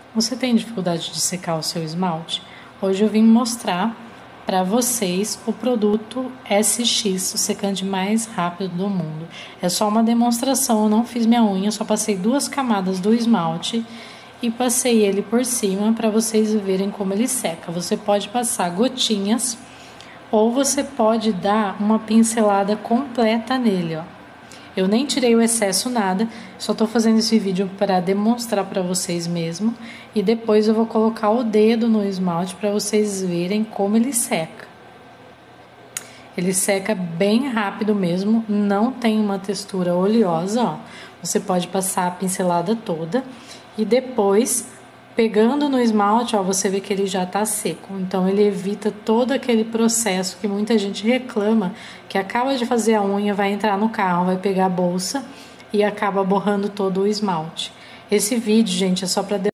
Você tem dificuldade de secar o seu esmalte? Hoje eu vim mostrar para vocês o produto SX, o secante mais rápido do mundo. É só uma demonstração, eu não fiz minha unha, só passei 2 camadas do esmalte e passei ele por cima para vocês verem como ele seca. Você pode passar gotinhas ou você pode dar uma pincelada completa nele, ó. Eu nem tirei o excesso nada, só tô fazendo esse vídeo para demonstrar para vocês mesmo. E depois eu vou colocar o dedo no esmalte para vocês verem como ele seca. Ele seca bem rápido mesmo, não tem uma textura oleosa, ó. Você pode passar a pincelada toda e depois, pegando no esmalte, ó, você vê que ele já tá seco. Então ele evita todo aquele processo que muita gente reclama, que acaba de fazer a unha, vai entrar no carro, vai pegar a bolsa e acaba borrando todo o esmalte. Esse vídeo, gente, é só para